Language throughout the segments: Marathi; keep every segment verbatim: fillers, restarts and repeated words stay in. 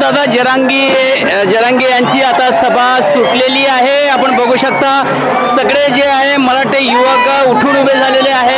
दादा जरांगी जरांगे यांची आता सभा सुटलेली आहे। आपण बघू शकता सगळे जे आहे मराठे युवक उठून उभे झालेले आहे।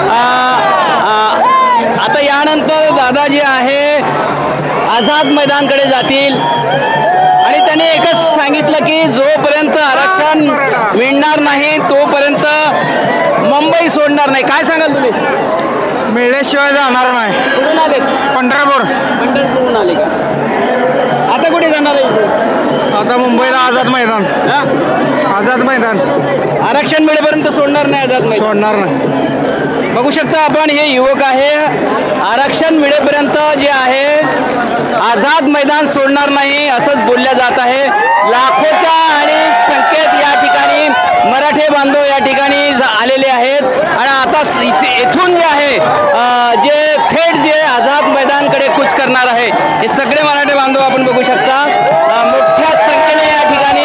आता यानंतर दादा जे आहे आझाद मैदानकडे जातील आणि त्यांनी एकच सांगितलं की जोपर्यंत आरक्षण मिळणार नाही तोपर्यंत मुंबई सोडणार नाही। काय सांगाल तुम्ही? मिळल्याशिवाय जाणार नाही। कुठून आले? पंढरपूर। पंढरपूरहून आले का? आता कुठे जाणार आहे? आता मुंबईला आझाद मैदान। आझाद मैदान आरक्षण मिळेपर्यंत सोडणार नाही आझाद मैदान सोडणार नाही। बघू शकता आपण हे युवक आहे आरक्षण मिळेपर्यंत जे आहे आझाद मैदान सोडणार नाही असंच बोलल्या जात आहे। लाखोच्या आणि संख्येत या ठिकाणी मराठे बांधव या ठिकाणी आलेले आहेत आणि आता इथून जे आहे जे थेट जे आझाद मैदानकडे कूच करणार आहे हे सगळे मराठे बांधव आपण बघू शकता मोठ्या संख्येने या ठिकाणी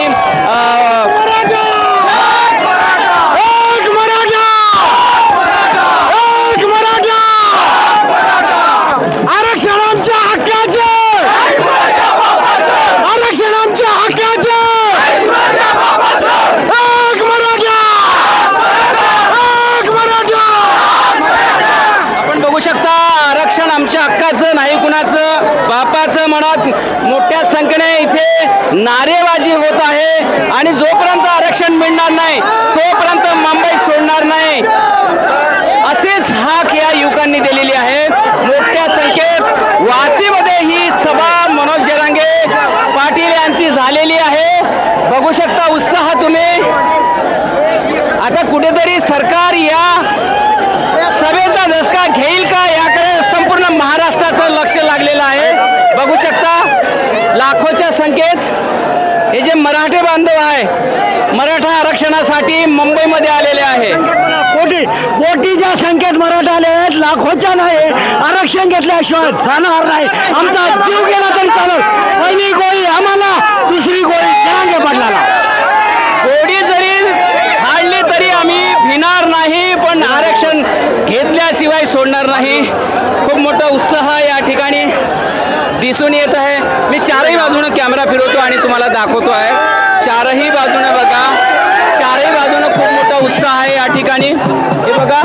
मोठ्या संख्येने इथे नारेबाजी होत आहे आणि जोपर्यंत आरक्षण मिळणार नाही तोपर्यंत मुंबई सोडणार नाही असेच हाक या युवकांनी दिलेली आहे। मोठ्या संख्येत वाशीमध्ये ही सभा मनोज जरांगे पाटील यांची झालेली आहे। बघू शकता उत्साह तुम्ही। आता कुठेतरी सरकार या सभेचा धसका घेईल का याकडे संपूर्ण महाराष्ट्राचं लक्ष लागलेलं आहे। बघू शकता लाखोच्या संख्येत हे जे मराठे बांधव आहे मराठा आरक्षणासाठी मुंबईमध्ये आलेले आहे। कोटी कोटीच्या संख्येत मराठा आले आहेत, लाखोच्या नाही। आरक्षण घेतल्याशिवाय जाणार नाही। आमचा जीव गेला तरी चालेल। पहिली गोळी आम्हाला, दुसरी गोळी जरांगे पाटलाला। गोळी जरी झाडली तरी आम्ही भिणार नाही पण आरक्षण घेतल्याशिवाय सोडणार नाही। खूप मोठा उत्साह या ठिकाणी दिसून येत आहे। मी चारही बाजूने कॅमेरा फिरवतो आणि तुम्हाला दाखवतो आहे। चारही बाजूने बघा, चारही बाजूने खूप मोठा उत्साह आहे या ठिकाणी। हे बघा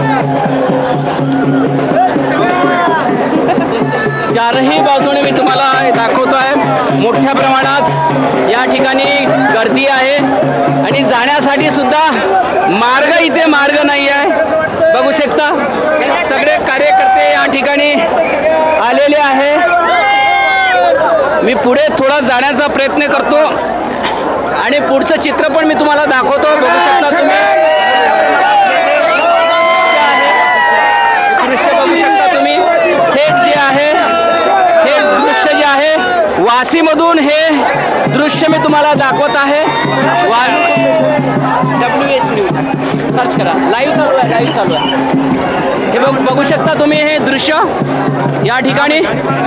चारही बाजूने मी तुम्हाला दाखवतो आहे मोठ्या प्रमाणात या ठिकाणी गर्दी आहे आणि जाण्यासाठी सुद्धा मार्ग इथे मार्ग नाही आहे। बघू शकता सगळे कार्यकर्ते या ठिकाणी आलेले आहे। मी पुढे थोडा जाण्याचा प्रयत्न करतो आणि पुढचं चित्र पण मी तुम्हाला दाखवतो। बघू शकता तुम्ही दृश्य बघू शकता तुम्ही। थेट जे आहे हे दृश्य जे आहे वाशीमधून हे दृश्य मी तुम्हाला दाखवत आहे। वा डब्ल्यू एस न्यूज सर्च करा, लाईव्ह चालू आहे, लाईव्ह चालू आहे। हे बघ बघू शकता तुम्ही हे दृश्य या ठिकाणी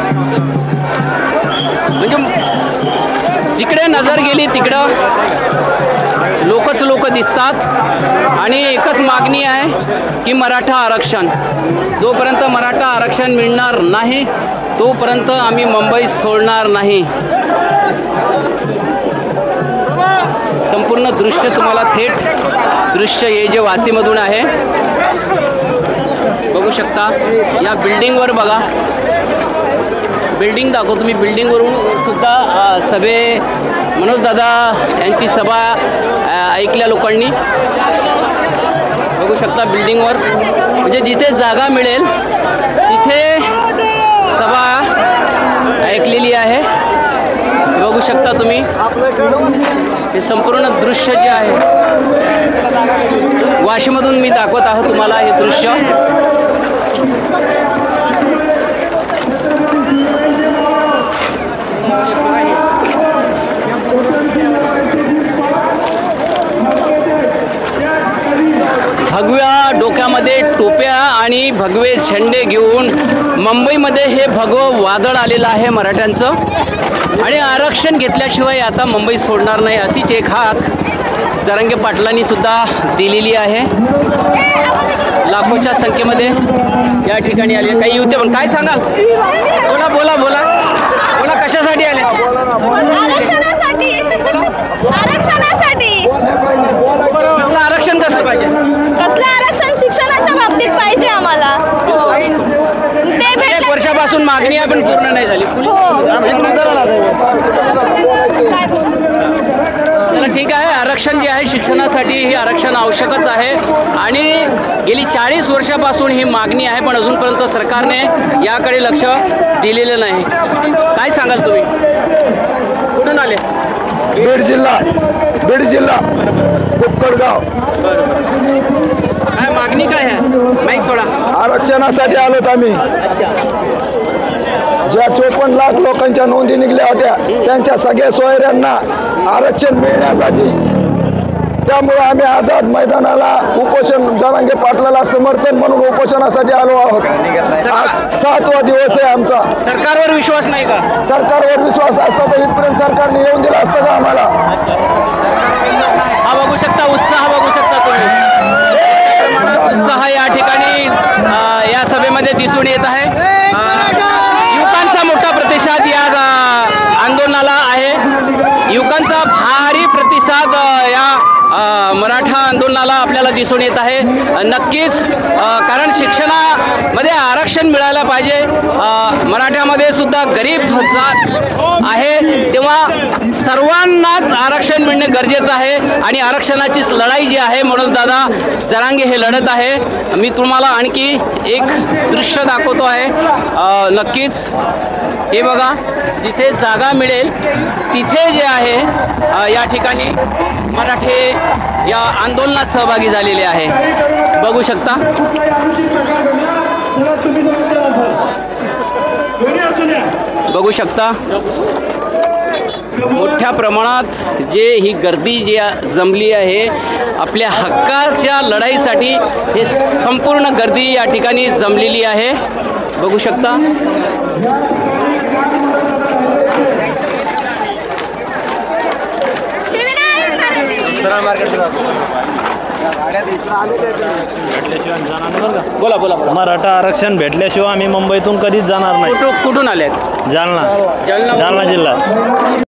म्हणजे जिकडे नजर गेली तिकडं लोकच लोक दिसतात आणि एकच मागणी आहे की मराठा आरक्षण। जोपर्यंत मराठा आरक्षण मिळणार नाही तोपर्यंत आम्ही मुंबई सोडणार नाही। संपूर्ण दृश्य तुम्हाला थेट दृश्य हे जे वाशीमधून आहे बघू शकता। या बिल्डिंगवर बघा, बिल्डिंग दाखवतो मी। बिल्डिंगवरून सुद्धा सभे मनोज दादा यांची सभा ऐकल्या लोकांनी। बघू शकता बिल्डिंगवर म्हणजे जिथे जागा मिळेल तिथे सभा ऐकलेली आहे। बघू शकता तुम्ही हे संपूर्ण दृश्य जे आहे वाशीमधून मी दाखवत आहोत तुम्हाला हे दृश्य। भगव्या डोक्यामध्ये टोप्या आणि भगवे झेंडे घेऊन मुंबईमध्ये हे भगवं वादळ आलेलं आहे मराठ्यांचं आणि आरक्षण घेतल्याशिवाय आता मुंबई सोडणार नाही अशीच एक हाक जरांगे पाटलांनी सुद्धा दिलेली आहे। लाखोच्या संख्येमध्ये या ठिकाणी आले काही युवते पण काय सांगाल? बोला बोला बोला बोला कशासाठी आले? आरक्षणासाठी आरक्षणासाठी कसलं आरक्षण कसलं पाहिजे? कसलं आरक्षण? शिक्षणाच्या बाबतीत पाहिजे आम्हाला. ते अनेक भेटलं वर्षापासून मागणी आहे पण पूर्ण नाही झाली. हो. चला ठीक आहे. आरक्षण जे आहे शिक्षणासाठी हे आरक्षण आवश्यकच आहे आणि गेली चाळीस वर्षापासून ही मागणी आहे पण अजूनपर्यंत सरकारने याकडे लक्ष दिलेलं नाही. काय सांगाल तुम्ही? कुठून आले? बीड जिल्हा बीड जिल्हा कुक्कडगाव. काय मागणी काय आहे? माईक सोडा. आरक्षणासाठी आलोत आम्ही. ज्या चोपन्न लाख लोकांच्या नोंदी निघल्या होत्या त्यांच्या सगळ्या सोयऱ्यांना आरक्षण मिळण्यासाठी, त्यामुळे आम्ही आझाद मैदानाला उपोषण जरांगे पाटलाला समर्थन म्हणून उपोषणासाठी आलो आहोत. आज सातवा दिवस आहे आमचा. सरकारवर विश्वास नाही का? सरकारवर विश्वास असता तर इथपर्यंत सरकारने येऊन दिला असतं का आम्हाला? हा बघू शकता, उत्साह बघू शकता तुम्ही. उत्साह या ठिकाणी अ, या सभेमध्ये दिसून येत आहे. अ, युवकांचा मोठा प्रतिसाद या अ, आंदोलनाला आहे. युवकांचा भारी प्रतिसाद अ, या अ, मराठा आंदोलनाला आपल्याला दिसून येत आहे. अ, नक्कीच अ, कारण शिक्षणामध्ये आरक्षण मिळायला पाहिजे. अ, मराठ्यामध्ये सुद्धा गरीब जात आहे तेव्हा सर्वांनाच आरक्षण मिळणे गरजेचं आहे आणि आरक्षणाचीच लढाई जी आहे म्हणून दादा जरांगे हे लढत आहे. मी तुम्हाला आणखी एक दृश्य दाखवतो आहे. अ, नक्कीच हे बघा, जिथे जागा मिळेल तिथे जे आहे अ, या ठिकाणी मराठे या आंदोलनात सहभागी झालेले आहे. बघू शकता. बघू शकता मोठ्या प्रमाणात जे ही गर्दी जी जमली आहे आपल्या हक्काच्या लढाईसाठी, हे संपूर्ण गर्दी या ठिकाणी जमलेली आहे. बघू शकता. बोला बोला बोला. मराठा आरक्षण भेटल्याशिवाय आम्ही मुंबईतून कधीच जाणार नाही. कुठून कुठून आलेत? जालना जालना जालना जिल्हा.